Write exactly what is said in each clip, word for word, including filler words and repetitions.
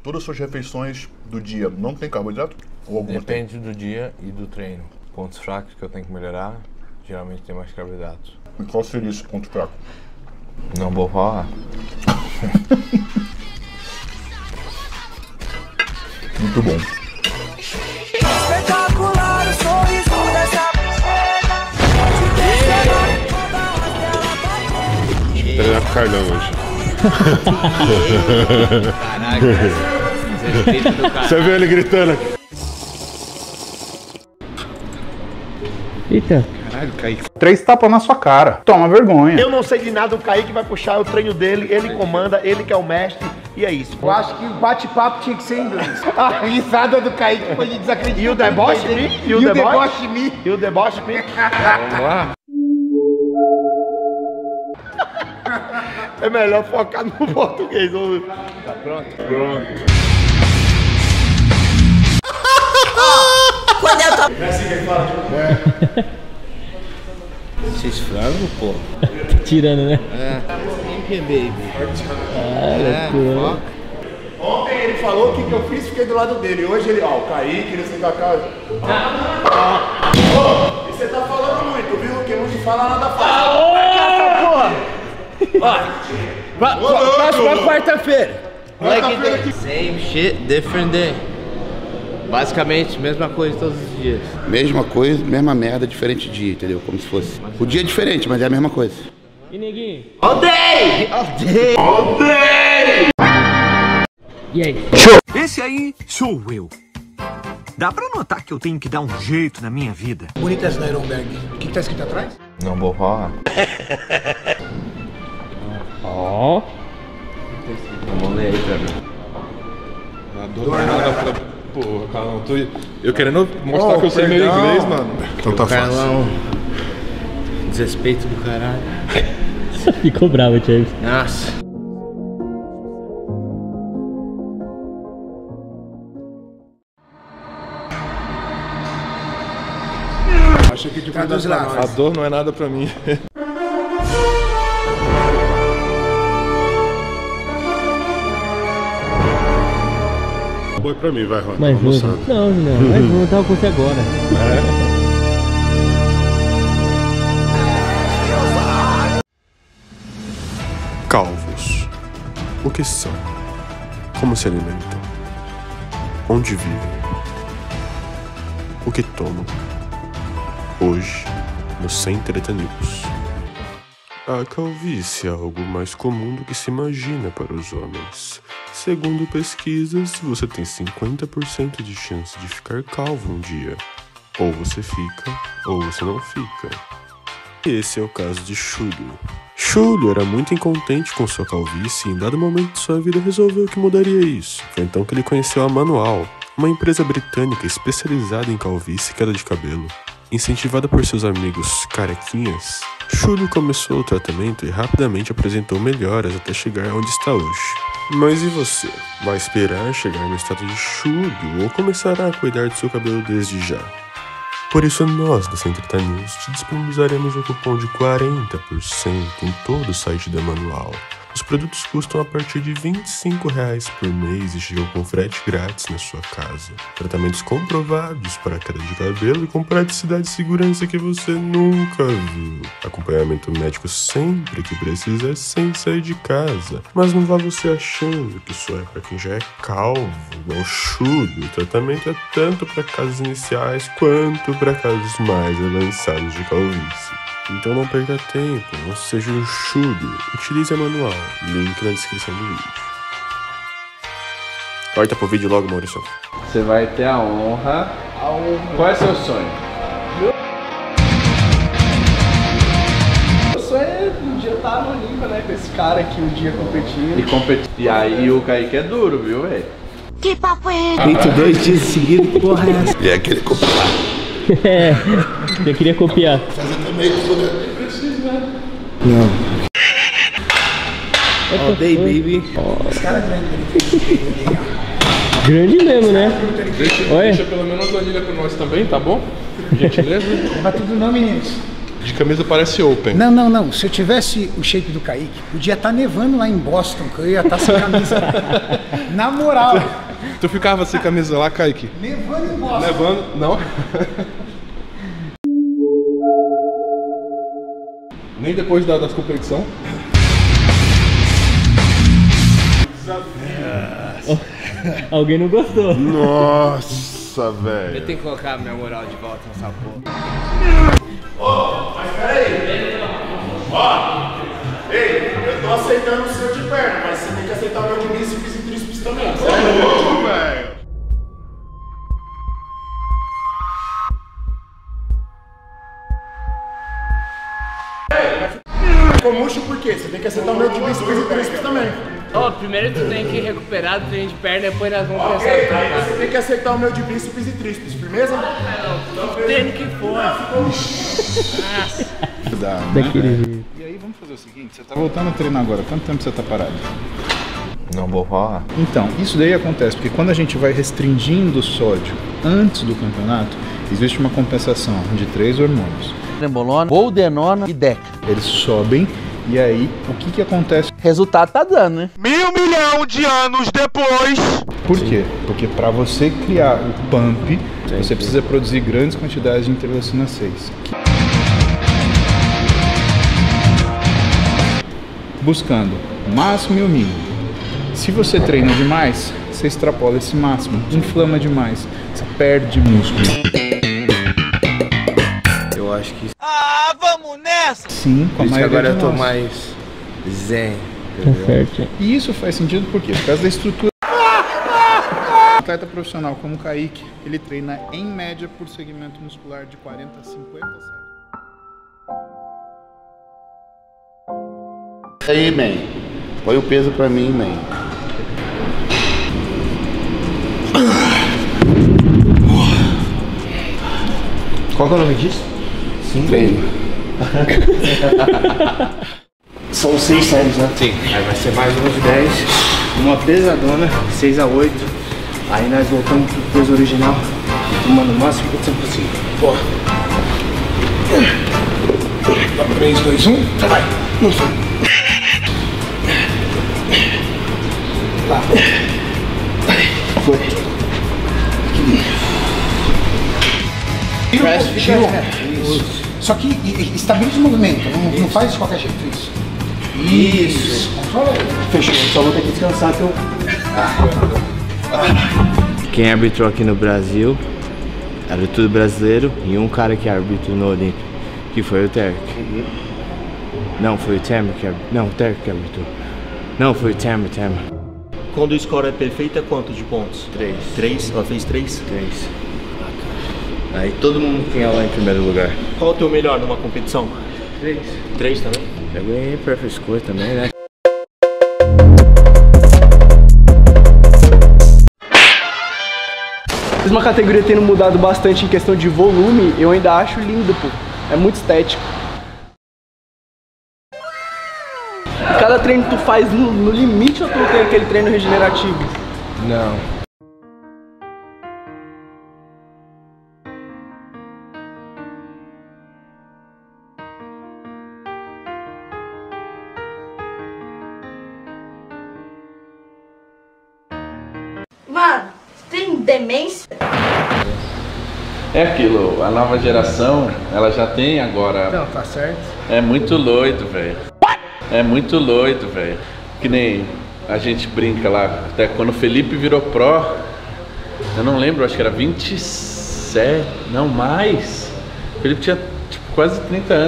Todas as suas refeições do dia não tem carboidrato? Ou alguma Depende tem? do dia e do treino. Pontos fracos que eu tenho que melhorar, geralmente tem mais carboidratos. E qual seria esse ponto fraco? Não vou falar. Muito bom. Espetacular o sorriso dessa Acho que treinar com o Carlão hoje. Caraca, respeito do cara. Você viu ele gritando aqui? Eita. Caralho, Kaique. Três tapas na sua cara. Toma vergonha. Eu não sei de nada, o Kaique vai puxar o treino dele, ele comanda, ele que é o mestre, e é isso. Eu acho que o bate-papo tinha que ser em inglês. A risada do Kaique foi de desacreditar. E o deboche me? E o deboche me? E o deboche me? Vamos lá. É melhor focar no português. Tá pronto? Pronto. Quando eu tô... É assim que ele fala, tipo... Esses frangos, pô. Tá tirando, né? É. Quem que é, baby? Ah, loucura. Ontem ele falou o que, que eu fiz, fiquei do lado dele. Hoje ele, ó, o Kaique, não sei da casa. Ah. Oh, e você tá falando muito, viu? Quem não te fala nada faz. Próxima quarta-feira. Same shit, different day. Basicamente, mesma coisa todos os dias. Mesma coisa, mesma merda, diferente dia, entendeu? Como se fosse. O dia é diferente, mas é a mesma coisa. E neguinho? All day! All day! All day! E aí? Esse aí sou eu. Dá pra notar que eu tenho que dar um jeito na minha vida. Bonitas da Ironberg. O que, que tá escrito atrás? Não vou falar. Ó. Vamos ler aí pra mim. Adoro nada pra... Porra, Carlão, tô... eu querendo mostrar oh, que eu sei meio inglês, mano. Então tá fácil. Carlão, desrespeito do caralho. Ficou bravo, James. Nossa. Achei que tipo, a dor não é nada pra mim. Boi pra mim, vai, Rony. Mas vou. Não, não. Mas vou tava com você agora. É? Calvos. O que são? Como se alimentam? Onde vivem? O que tomam? Hoje, no Sem Treta News. A calvície é algo mais comum do que se imagina para os homens. Segundo pesquisas, você tem cinquenta por cento de chance de ficar calvo um dia. Ou você fica, ou você não fica. Esse é o caso de Chúlio. Chúlio era muito incontente com sua calvície e em dado momento de sua vida resolveu que mudaria isso. Foi então que ele conheceu a Manual, uma empresa britânica especializada em calvície e queda de cabelo. Incentivada por seus amigos carequinhas, Chúlio começou o tratamento e rapidamente apresentou melhoras até chegar onde está hoje. Mas e você? Vai esperar chegar no estado de Chúlio ou começará a cuidar do seu cabelo desde já? Por isso nós, da Sem Treta News, te disponibilizaremos um cupom de quarenta por cento em todo o site da Manual. Os produtos custam a partir de vinte e cinco reais por mês e chegam com frete grátis na sua casa. Tratamentos comprovados para queda de cabelo e com praticidade e segurança que você nunca viu. Acompanhamento médico sempre que precisar sem sair de casa. Mas não vá você achando que isso é para quem já é calvo, igual Chúlio. O tratamento é tanto para casos iniciais quanto para casos mais avançados de calvície. Então não perca tempo, não seja um Chúlio. Utilize a Manual, link na descrição do vídeo. Corta pro vídeo logo, Maurício. Você vai ter a honra. A honra. Qual é seu sonho? Meu sonho é um dia estar no Olimpa, né? Com esse cara aqui um dia competindo. E competir. E aí o Kaique é duro, viu, velho? Que papo é esse? Feito dois dias seguidos, porra é essa? E é aquele copiar. É, eu queria copiar. Fazer também tudo. Não. All day, baby. Esse cara é grande. Grande mesmo, né? Deixa, Oi? deixa pelo menos a anilha pra nós também, tá bom? Gentileza? Leva tudo não, meninos. De camisa parece open. Não, não, não. Se eu tivesse o shape do Kaique, podia estar nevando lá em Boston, que eu ia estar sem camisa. Na moral. Tu ficava sem camisa lá, Kaique? Nevando em Boston. Nevando? Não. Nem depois da, das competição? Alguém não gostou. Nossa, velho. Eu tenho que colocar minha moral de volta nessa porra. Ô, oh, mas peraí. Ó, ei, eu tô aceitando o seu de perna, mas você tem que aceitar o meu de bíceps e tríceps também. Você é louco, velho. Ficou murcho por quê? Você tem que aceitar o meu de bíceps e tríceps também. Ó, oh, primeiro tu tem que recuperar do treino de perna, depois nós vamos okay, pensar em trocar. Você tem que aceitar o meu de bíceps e tríceps, firmeza? Não, não, treino que for. Nossa. Dá, né? Daquele jeito. E aí, vamos fazer o seguinte, você tá voltando a treinar agora, quanto tempo você tá parado? Não vou falar. Então, isso daí acontece porque quando a gente vai restringindo o sódio antes do campeonato, existe uma compensação de três hormônios. Trembolona, boldenona e deca. Eles sobem e aí o que que acontece? Resultado tá dando, né? Mil milhão de anos depois. Por quê? Porque para você criar o pump, você precisa produzir grandes quantidades de interleucina seis. Buscando o máximo e o mínimo. Se você treina demais, você extrapola esse máximo, inflama demais, você perde músculo. Eu acho que Ah, vamos nessa! Sim, com a por isso que maioria agora de eu tô nós. mais zen. Tá certo. E isso faz sentido por quê? Por causa da estrutura. Um atleta profissional como o Kaique, ele treina em média por segmento muscular de quarenta a cinquenta séries. E aí, man? Põe o peso pra mim, man. Qual que é o nome disso? Sim. Treino. São seis séries, né? Sim. Aí vai ser mais uns dez, uma pesadona, seis a oito. Aí nós voltamos pro peso original, tomando o máximo que possível. Porra. três, dois, um, vai. Não foi. Lá. Foi. Tira, tira, isso. Só que estabiliza o movimento, não, não faz de qualquer jeito isso. Isso. Controla aí. Fechou, só vou ter que descansar que eu... Quem arbitrou aqui no Brasil era tudo brasileiro e um cara que arbitrou no Olímpico, que foi o Terek. Não, foi o Temer que arbitrou. Não, o Terek que arbitrou. Não, foi o Temer, Temer. Quando o score é perfeito, é quanto de pontos? Três. Três? Ela fez três? Três. Aí todo mundo tinha lá em primeiro lugar. Qual o teu melhor numa competição? Três. Três também? Eu ganhei Perfect Score também, né? Mesmo a categoria tendo mudado bastante em questão de volume, eu ainda acho lindo, pô. É muito estético. E cada treino que tu faz no, no limite ou tu tem aquele treino regenerativo? Não. Mano, você tem demência? É aquilo, a nova geração, ela já tem agora. Não, tá certo. É muito doido, velho. É muito doido, velho. Que nem a gente brinca lá, até quando o Felipe virou pro, eu não lembro, acho que era vinte e sete, não mais. O Felipe tinha tipo, quase trinta anos.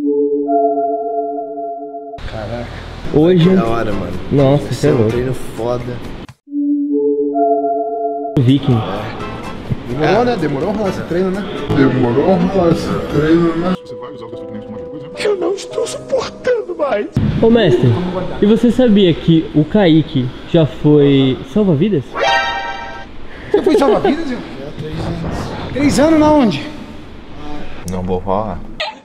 Caraca. Hoje. Da hora, mano. Nossa, isso é um louco. treino foda. Viking. Demorou, é. né? Demorou um rolar esse treino, né? Demorou um rolar esse treino, né? Você vai usar o suplemento de uma coisa? Eu não estou suportando mais. Ô mestre, e você sabia que o Kaique já foi salva-vidas? Você foi salva-vidas, Zil? Três anos. Três anos na onde? Não vou falar.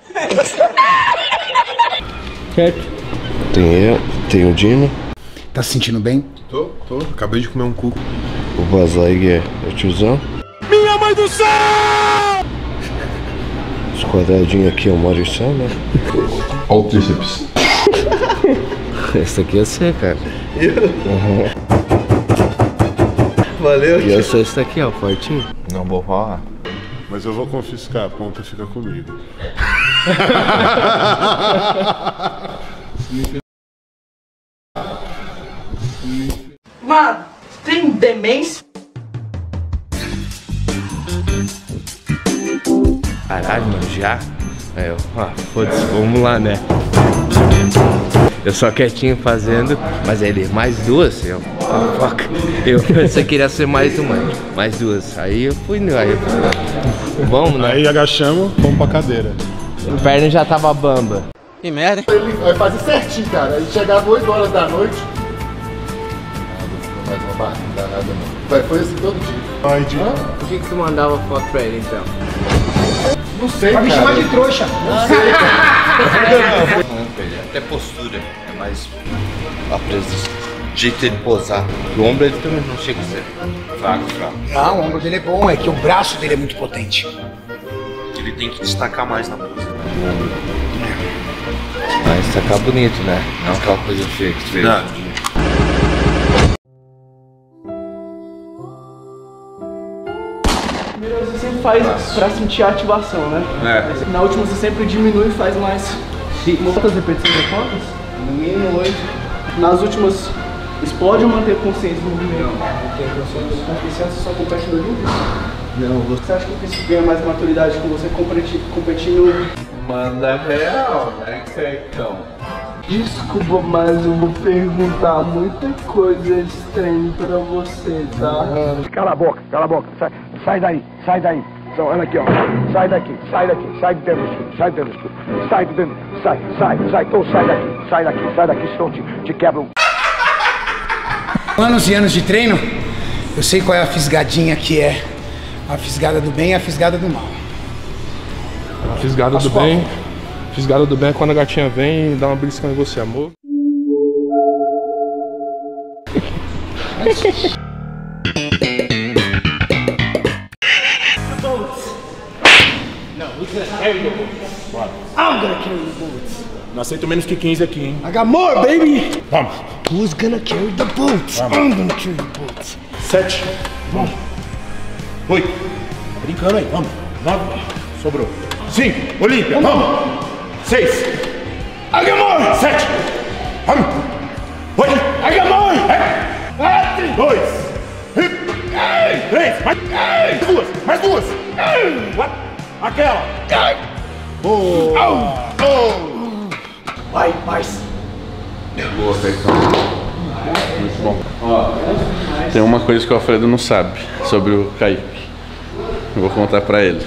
Certo? Tem eu, tem o Dino. Tá se sentindo bem? Tô, tô. Acabei de comer um cu. O Bazaig é o tiozão. Minha mãe do céu! Os quadradinhos aqui é o Maurição, né? Olha o tríceps. Esse aqui é você, cara. Uhum. Valeu. E eu sou esse daqui, ó, fortinho. Não vou falar. Mas eu vou confiscar, a ponta fica comigo. Mano, tem demência? Caralho, mano, já? Aí eu, ah, foda-se, vamos lá, né? Eu só quietinho fazendo, mas ele, mais duas? Eu, oh, fuck. Eu pensei que queria ser mais uma, mais duas. Aí eu fui, aí eu fui, vamos, né? Aí agachamos, fomos pra cadeira. O perna já tava bamba. Que merda, hein? Ele vai fazer certinho, cara. Ele chegava oito horas da noite. Não mais uma barra, não dá nada não. Vai, foi assim todo dia. Ai, de... Por que que tu mandava foto pra ele, então? Não sei, Vai cara. me chamar de trouxa. Não sei, cara. Até postura, é mais a presença, jeito de posar. O ombro ele também não chega a ser fraco, fraco. Ah, o ombro dele é bom, é que o braço dele é muito potente. Ele tem que destacar mais na pose. Mas destacar bonito, né? Não aquela coisa feia que tu vê. Não. Primeiro você sempre faz pra sentir a ativação, né? É. Na última você sempre diminui e faz mais. Quantas repetições é quantas? No mínimo oito. Nas últimas, explode ou manter consciência do movimento? Não, manter consciência. Consciência você só compete no Olímpicos? Não. Você acha que isso ganha mais maturidade com você competi competindo? Manda real, né, Cecão? Desculpa, mas eu vou perguntar muita coisa estranha pra você, tá? Cala a boca, cala a boca. Sai, sai daí, sai daí. Então, olha aqui, ó. Sai daqui, sai daqui, sai de dentro do escuro, sai de dentro do escuro. Sai de dentro, sai, sai, sai, então sai daqui, sai daqui, sai daqui, senão te, te quebram. Anos e anos de treino, eu sei qual é a fisgadinha que é a fisgada do bem e a fisgada do mal. A fisgada do bem. Fisgada do bem é quando a gatinha vem e dá uma beliscão em você, amor. I'm gonna carry the boats. Não aceito menos que quinze aqui, hein? I got more, baby! Vamos. Who's gonna carry the boats? Vamos. I'm gonna carry the boats. Sete. Vamos. Oito. Brincando aí, vamos. Nove. Sobrou. Cinco. Olímpia, vamos. Seis. I got more! Sete. Vamos. Oito. I got more! É. Dois. Três. Mais duas. Mais duas. Quatro. Aquela. Boa. Oh. Vai, mais. Boa, Cecão. Muito bom. Ó, tem uma coisa que o Alfredo não sabe sobre o Kaique. Eu vou contar pra ele.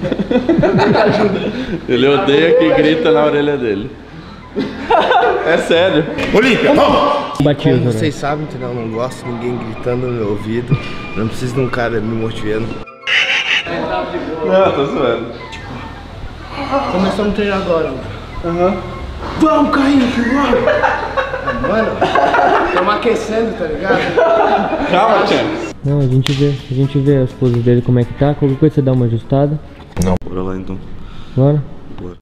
Ele odeia que grita na orelha dele. É sério. Olímpia, vamos! Como vocês sabem, entendeu? Eu não gosto de ninguém gritando no meu ouvido. Não preciso de um cara me motivando. Não, tô zoando. Começamos a treinar agora, mano. Aham. Vamos, Kaique, vamos! Mano, estamos aquecendo, tá ligado? Calma, Champs. Não, a gente vê, a gente vê as poses dele como é que tá. Qualquer coisa você dá uma ajustada. Não, bora lá então. Bora? Bora.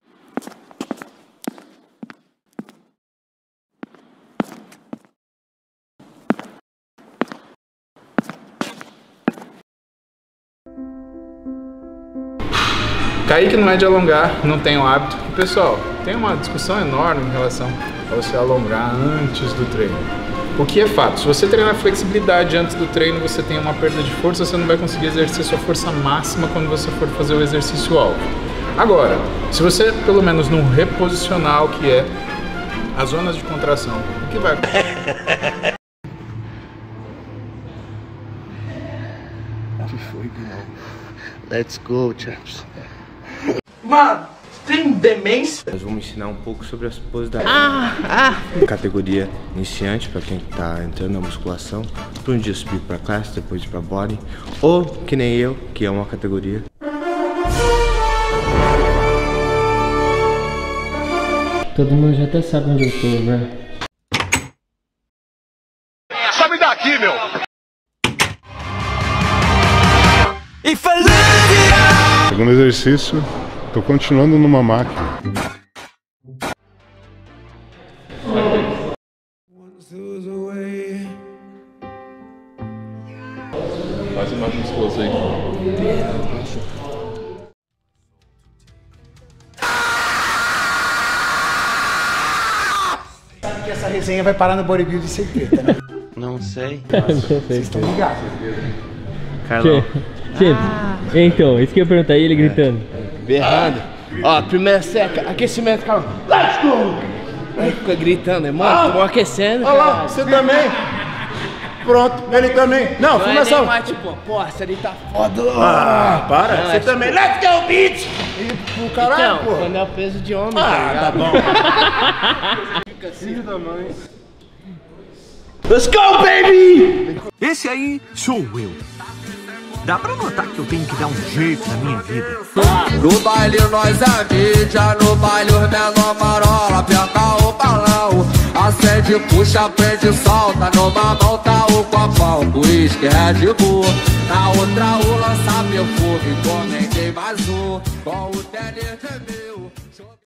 Kaique não é de alongar, não tem o hábito. E, pessoal, tem uma discussão enorme em relação a você alongar antes do treino. O que é fato, se você treinar flexibilidade antes do treino, você tem uma perda de força, você não vai conseguir exercer sua força máxima quando você for fazer o exercício alvo. Agora, se você, pelo menos no reposicional, que é as zonas de contração, o que vai... Que foi, Guilherme? Let's go, chaps. Mano, tem demência? Nós vamos ensinar um pouco sobre as poses da Ah, ah. categoria iniciante, para quem tá entrando na musculação, para um dia subir para classe, depois ir para body, ou que nem eu, que é uma categoria. Todo mundo já até sabe onde eu tô, né? Sabe daqui, meu! Segundo exercício, Tô continuando numa máquina. Faz imagem esposa aí. Sabe que essa resenha vai parar no bodybuilding sem treta, né? Não sei. Vocês estão ligados? Carlão. Gente, então, isso que eu ia perguntar, e ele gritando? Berrando. Ó, primeira seca, aquecimento, calma. Let's go! Aí fica gritando, é mano, tô aquecendo. Olha lá, você também. Pronto, ele também. Não, Não filma é só. nem mais tipo, pô, essa ali tá foda. Ah, para, Não, você é também. tipo- Let's go, bitch! E pro caralho, Então, pô. quando é o peso de homem, Ah, tá tá ligado? bom. Filho da mãe. Let's go, baby! Esse aí sou eu. Dá pra notar que eu tenho que dar um jeito na minha vida. No baile nós é mídia, no baile os menor marola, aperta o balão, acende, puxa, prende, solta, numa mão tá o copão, uísque, Red Bull, na outra o lança perfume, comentei mais um, com o tênis de mil.